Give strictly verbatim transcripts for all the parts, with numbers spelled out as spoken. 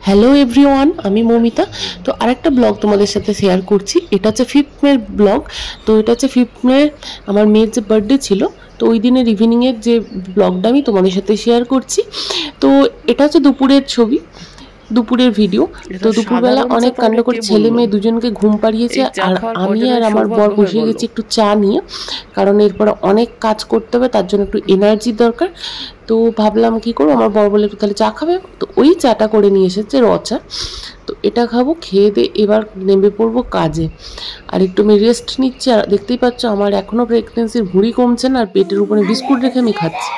Hello everyone, আমি মমিতা। তো আরেকটা ব্লগ তোমাদের সাথে শেয়ার করছি। এটা হচ্ছে ফিফথ মের ব্লগ। তো এটা হচ্ছে ফিফথ মে আমার মেয়ের যে বার্থডে ছিল, তো ওই দিনের ইভিনিংয়ের যে ব্লগটা আমি তোমাদের সাথে শেয়ার করছি। তো এটা হচ্ছে দুপুরের ছবি, দুপুরের ভিডিও। তো দুপুরবেলা অনেক কাণ্ড করে ছেলে মেয়ে দুজনকে ঘুম পাড়িয়েছে, আর আমি আর আমার বর বসে গেছি একটু চা নিয়ে, কারণ এরপর অনেক কাজ করতে হবে, তার জন্য একটু এনার্জি দরকার। তো ভাবলাম কি করবো, আমার বর বলে একটু তাহলে চা খাবে, তো ওই চাটা করে নিয়ে এসেছে র চা। তো এটা খাবো, খেয়ে দিয়ে এবার নেমে পড়বো কাজে। আর একটু আমি রেস্ট নিচ্ছি। আর দেখতেই পাচ্ছ আমার এখনও প্রেগনেন্সির ভুঁড়ি কমছে না, আর পেটের উপরে বিস্কুট রেখে আমি খাচ্ছি।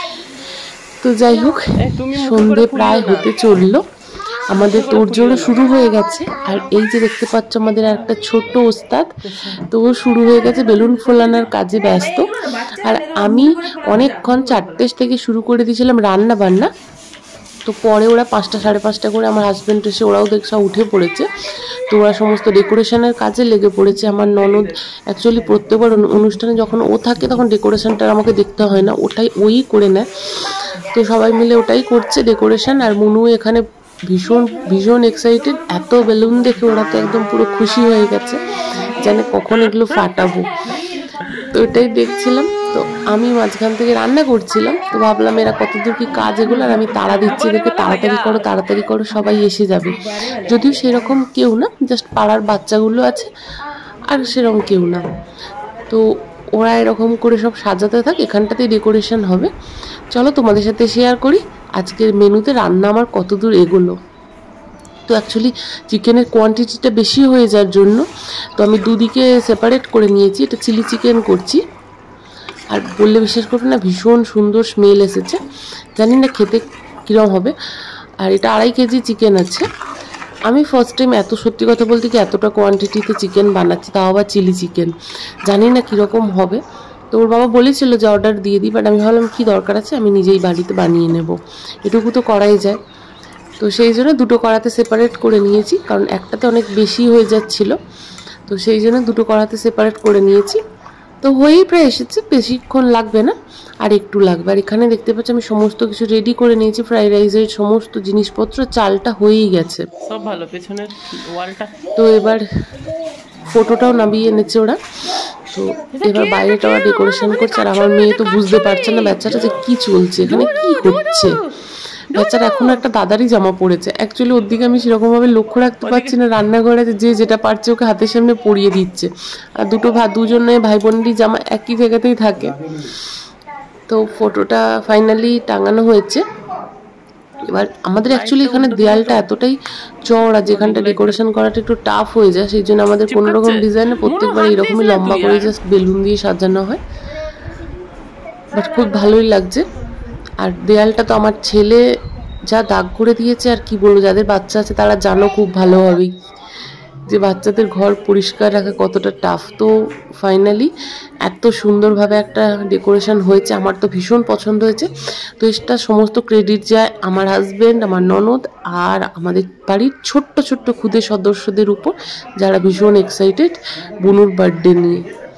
তো যাই হোক, সন্ধে প্রায় হতে চললো, আমাদের তোড়জোড়ও শুরু হয়ে গেছে। আর এই যে দেখতে পাচ্ছ আমাদের একটা ছোট্ট ওস্তাদ, তো ও শুরু হয়ে গেছে বেলুন ফোলানোর কাজে ব্যস্ত। আর আমি অনেকক্ষণ চারটে থেকে শুরু করে দিয়েছিলাম রান্না বান্না। তো পরে ওরা পাঁচটা সাড়ে পাঁচটা করে আমার হাজব্যান্ড এসে ওরাও দেখছা উঠে পড়েছে। তো ওরা সমস্ত ডেকোরেশনের কাজে লেগে পড়েছে। আমার ননদ অ্যাকচুয়ালি প্রত্যেকবার অনুষ্ঠানে যখন ও থাকে তখন ডেকোরেশনটা আমাকে দেখতে হয় না, ওটাই ওই করে নেয়। তো সবাই মিলে ওটাই করছে ডেকোরেশন। আর মুনু এখানে ভীষণ ভীষণ এক্সাইটেড, এত বেলুন দেখে ওরা তো একদম পুরো খুশি হয়ে গেছে, জানে কখন এগুলো ফাটাবো। তো এটাই দেখছিলাম। তো আমি মাঝখান থেকে রান্না করছিলাম, তো ভাবলাম এরা কতদূর কি কাজ এগুলো, আর আমি তাড়া দিচ্ছি দেখে তাড়াতাড়ি করো তাড়াতাড়ি করো, সবাই এসে যাবে। যদিও সেরকম কেউ না, জাস্ট পাড়ার বাচ্চাগুলো আছে, আর সেরকম কেউ না। তো ওরা এরকম করে সব সাজাতে থাকে, এখানটাতেই ডেকোরেশন হবে। চলো তোমাদের সাথে শেয়ার করি আজকের মেনুতে রান্না আমার কতদূর এগোলো। তো অ্যাকচুয়ালি চিকেনের কোয়ান্টিটিটা বেশি হয়ে যাওয়ার জন্য তো আমি দুদিকে সেপারেট করে নিয়েছি। এটা চিলি চিকেন করছি, আর বললে বিশ্বাস করবে না, ভীষণ সুন্দর স্মেল এসেছে। জানি না খেতে কীরকম হবে। আর এটা আড়াই কেজি চিকেন আছে। আমি ফার্স্ট টাইম এত, সত্যি কথা বলতে কি, এতটা কোয়ান্টিটিতে চিকেন বানাচ্ছি, তাও আবার চিলি চিকেন। জানি না কীরকম হবে। তো ওর বাবা বলেছিল যে অর্ডার দিয়ে দিই, বাট আমি ভাবলাম কী দরকার আছে, আমি নিজেই বাড়িতে বানিয়ে নেব, এটুকু তো করাই যায়। তো সেই জন্য দুটো কড়াতে সেপারেট করে নিয়েছি, কারণ একটাতে অনেক বেশি হয়ে যাচ্ছিল। তো সেই জন্য দুটো কড়াতে সেপারেট করে নিয়েছি। তো হয়েই প্রায় এসেছে, বেশিক্ষণ লাগবে না, আর একটু লাগবে। আর এখানে দেখতে পাচ্ছি আমি সমস্ত কিছু রেডি করে নিয়েছি, ফ্রাইড রাইসের সমস্ত জিনিসপত্র, চালটা হয়েই গেছে সব ভালো, পেছনের ওয়ালটা। তো এবার ফটোটাও নামিয়ে এনেছে ওরা। তো এবার বাইরেটা ওরা ডেকোরেশন করছে। আর আমার মেয়ে তো বুঝতে পারছে না বাচ্চাটা যে কী চলছে, এখানে কী হচ্ছে। বাচ্চারা এখন একটা দাদারই জামা পড়েছে। অ্যাকচুয়ালি ওর দিকে আমি সেরকমভাবে লক্ষ্য রাখতে পারছি না, রান্নাঘরে যে যেটা পারছে ওকে হাতের সামনে পরিয়ে দিচ্ছে। আর দুটো ভাই দুজনে ভাই বোনেরই জামা একই জায়গাতেই থাকে। তো ফটোটা ফাইনালি টাঙানো হয়েছে। এবার আমাদের অ্যাকচুয়ালি এখানে দেয়ালটা এতটাই চওড়া, যেখানটা ডেকোরেশন করাটা একটু টাফ হয়ে যায়, সেই জন্য আমাদের কোনো রকম ডিজাইনে প্রত্যেকবার এইরকমই লম্বা করে জাস্ট বেলুন দিয়ে সাজানো হয়। বাট খুব ভালোই লাগছে। আর দেয়ালটা তো আমার ছেলে যা দাগ করে দিয়েছে, আর কি বলবো, যাদের বাচ্চা আছে তারা জানো খুব ভালোভাবেই যে বাচ্চাদের ঘর পরিষ্কার রাখা কতটা টাফ। তো ফাইনালি এত সুন্দরভাবে একটা ডেকোরেশন হয়েছে, আমার তো ভীষণ পছন্দ হয়েছে। তো এটা সমস্ত ক্রেডিট যায় আমার হাজব্যান্ড, আমার ননদ, আর আমাদের বাড়ির ছোট্ট ছোট্ট ক্ষুদে সদস্যদের উপর, যারা ভীষণ এক্সাইটেড বুনুর বার্থডে নিয়ে।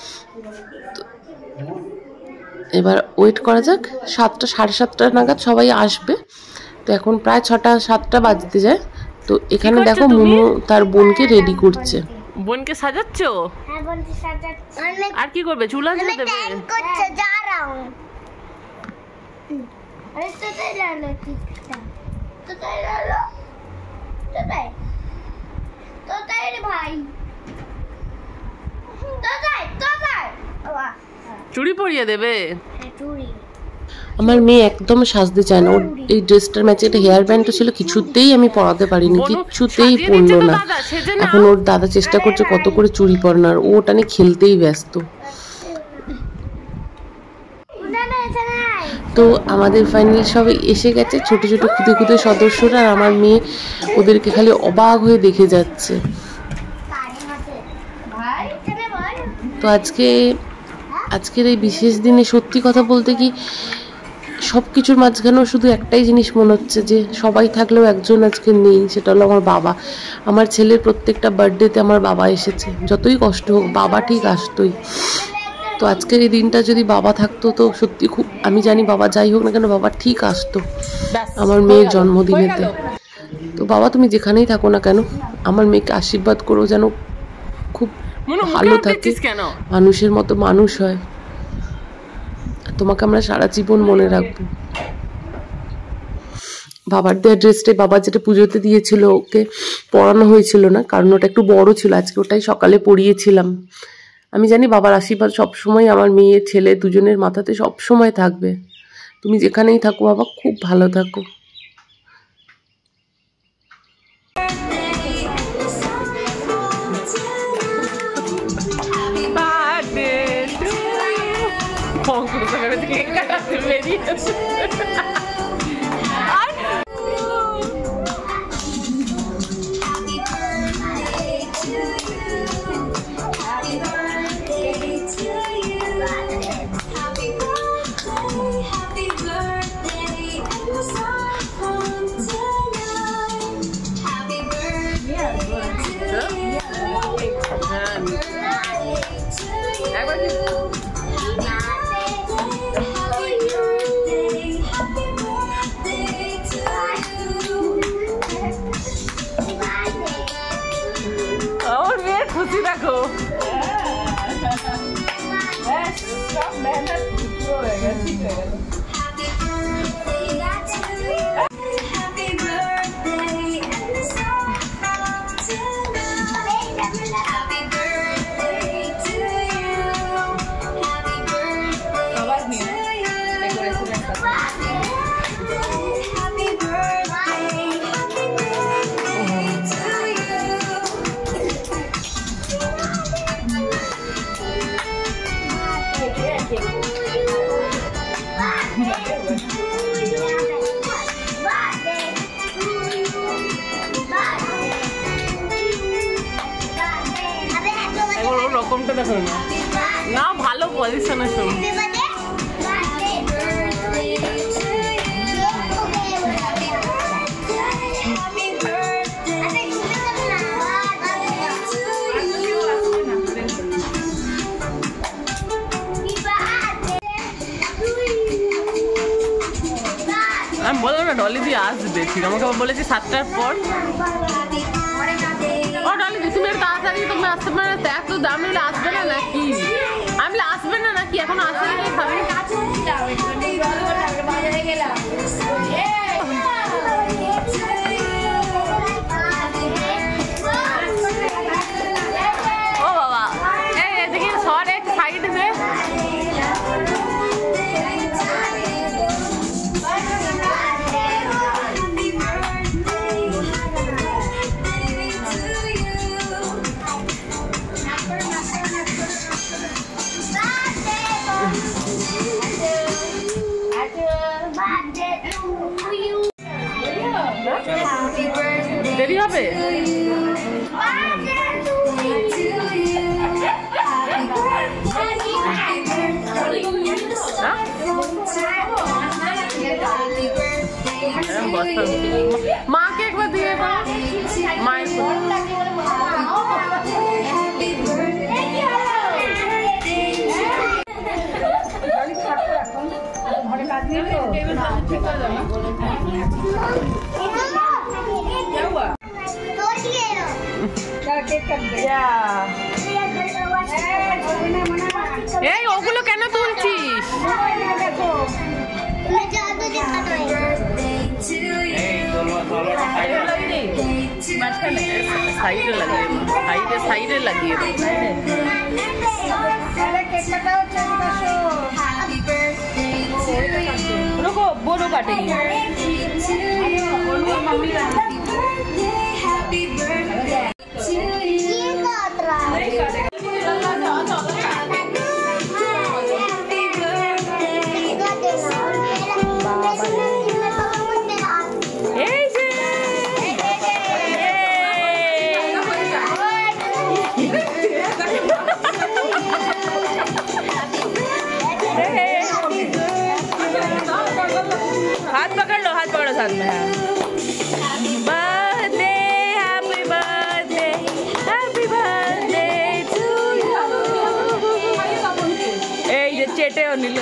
এবার ওয়েট করা যাক, সাতটা সাড়ে সাতটা নাগাদ সবাই আসবে। তো এখন প্রায় ছটা সাতটা বাজতে যায়। তো এখানে দেখো মুনু তার বোনকে রেডি করছে। বোনকে সাজাচ্ছ? হ্যাঁ, বোনকে সাজাচ্ছি। আর কি করবে, চুল আঁচড়ে দেবে? আমি করতে যা রहा हूं। আরে তো তাই লালো টিকটা, তো তাই লালো, তো তাই, তো তাই রে ভাই, তো তাই, তো তাই, বাবা চুড়ি পরিয়ে দেবে। হ্যাঁ, চুড়ি। আমার মেয়ে একদম সাজতে চায় না। ওর এই ড্রেসটার ম্যাচে একটা হেয়ার ব্যান্ডও ছিল, কিছুতেই আমি পরাতে পারিনি, কিছুতেই পরলো না। এখন ওর দাদা চেষ্টা করছে কত করে চুড়ি পরানোর, ও ওটা নিয়ে খেলতেই ব্যস্ত। তো আমাদের ফাইনালি সবাই এসে গেছে, ছোট ছোট খুদে খুদে সদস্যরা। আর আমার মেয়ে ওদেরকে খালি অবাক হয়ে দেখে যাচ্ছে। তো আজকে আজকের এই বিশেষ দিনে সত্যি কথা বলতে কি, সব কিছুর মাঝখানেও শুধু একটাই জিনিস মনে হচ্ছে, যে সবাই থাকলেও একজন আজকে নেই, সেটা হলো আমার বাবা। আমার ছেলের প্রত্যেকটা বার্থডেতে আমার বাবা এসেছে, যতই কষ্ট হোক বাবা ঠিক আসতোই। তো আজকের এই দিনটা যদি বাবা থাকতো, তো সত্যি খুব, আমি জানি বাবা যাই হোক না কেন বাবা ঠিক আসতো আমার মেয়ের জন্মদিনেতে। তো বাবা তুমি যেখানেই থাকো না কেন আমার মেয়েকে আশীর্বাদ করো যেন খুব ভালো থাকে, মানুষের মতো মানুষ হয়, তোমাকে আমরা সারা জীবন মনে রাখবো। বাবার দেওয়া ড্রেসটাই বাবা যেটা পুজোতে দিয়েছিল ওকে পরানো হয়েছিল না, কারণ ওটা একটু বড় ছিল, আজকে ওটাই সকালে পরিয়েছিলাম। আমি জানি বাবার আশীর্বাদ সবসময় আমার মেয়ে ছেলে দুজনের মাথাতে সবসময় থাকবে। তুমি যেখানেই থাকো বাবা খুব ভালো থাকো। खुशी रखो सब मेहनत रहेगा, ठीक रहेगा। রকমটা দেখো না, না ভালো পজিশনে শোন। আমি বললাম না ডলি দি আসবে, ঠিক আমাকে বলেছি সাতটার পর। ও ডলি দি তুমি তাড়াতাড়ি তুমি আসতে পারো, এত দাম নিলে আসবে না নাকি? আমি আসবে না নাকি এখন আসবে না খাবে? ও বাবা এই এদিকে সর এক সাইডে দে। দেরি হবে মাকে একবার দিয়ে মায়ের এই ওগুলো কেন তুলছিস? সাইডে লাগিয়ে সাইডে সাইডে লাগিয়ে रुको बोलो काटेगी हाथ पकड़ लो, हाथ पकड़ो साथ में। Birthday happy birthday happy birthday to you. এই যে চেটেও নিল।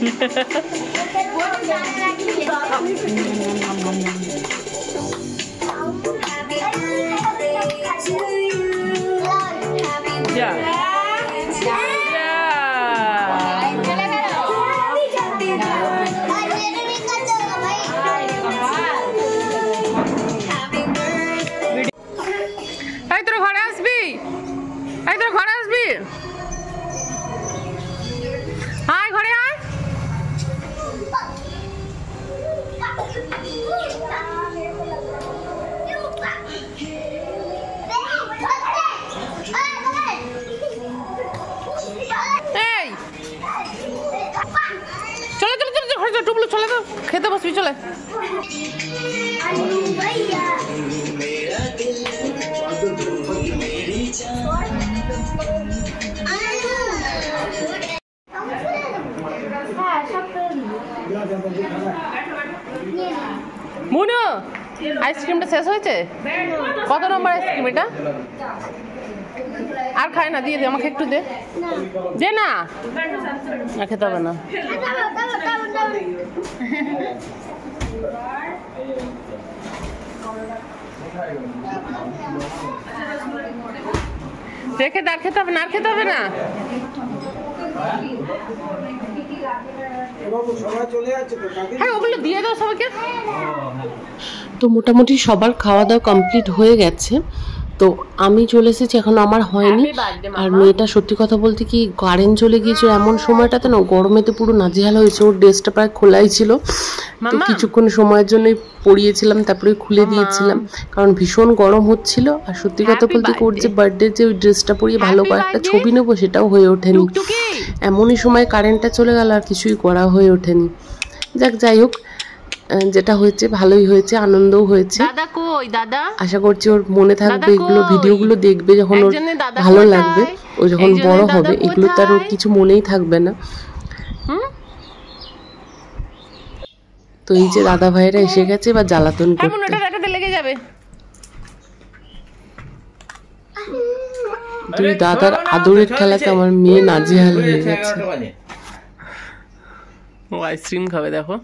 যা এই তোর ঘরে আসবি, এই তোর ঘরে আসবি, আয় ঘরে আয়। এই চলে চলে চলে ঘরে চলে, টুবলু চলে তো, খেতে বসবি চলে। মুনু আইসক্রিমটা শেষ হয়েছে? কত নম্বর আইসক্রিম এটা? আর খায় না, দিয়ে দে আমাকে একটু দে, দে না, না খেতে হবে না। রেখে দে, আর খেতে হবে না, আর খেতে হবে না। হ্যাঁ ওগুলো দিয়ে দাও সবাইকে। তো মোটামুটি সবার খাওয়া দাওয়া কমপ্লিট হয়ে গেছে, তো আমি চলে এসেছি, এখন আমার হয়নি। আর মেয়েটা সত্যি কথা বলতে কি কারেন্ট চলে গিয়েছিল এমন সময়টাতে না, গরমেতে পুরো নাজেহাল হয়েছে। ওর ড্রেসটা প্রায় খোলাই ছিল, তো কিছুক্ষণ সময়ের জন্যই পরিয়েছিলাম, তারপরে খুলে দিয়েছিলাম, কারণ ভীষণ গরম হচ্ছিল। আর সত্যি কথা বলতে কি ওর যে বার্থডে যে ওই ড্রেসটা পরিয়ে ভালো কয়েকটা ছবি নেবো সেটাও হয়ে ওঠেনি। এমনই সময় কারেন্টটা চলে গেল, আর কিছুই করা হয়ে ওঠেনি। যাক, যাই হোক, যেটা হয়েছে ভালোই হয়েছে, আনন্দও হয়েছে। দাদা কই? দাদা আশা করছি ওর মনে থাকবে, এগুলো ভিডিওগুলো দেখবে যখন ওর ভালো লাগবে, ও যখন বড় হবে এগুলো তার ওর কিছু মনেই থাকবে না। তো এই যে দাদা ভাইরা এসে গেছে এবার জ্বালাতন করতে। লেগে যাবে। তুই দাদার আদরের খেলাতে আমার মেয়ে নাজেহাল হয়ে গেছে। ও আইসক্রিম খাবে, দেখো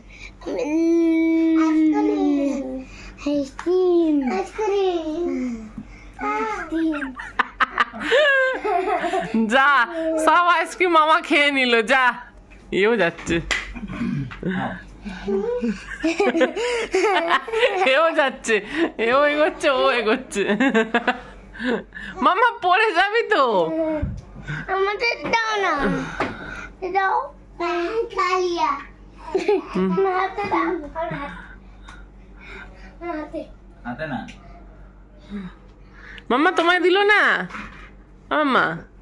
যা, সব আইসক্রিম মামা খেয়ে নিল, যা। এও যাচ্ছে, এও যাচ্ছে, এও এগোচ্ছে, ও এগোচ্ছে। মামা পড়ে যাবি তো। আমাদের দাও না, দাও খালিয়া হাতে দাও, হাতে হাতে না। মাম্মা তোমায় দিল না? মাম্মা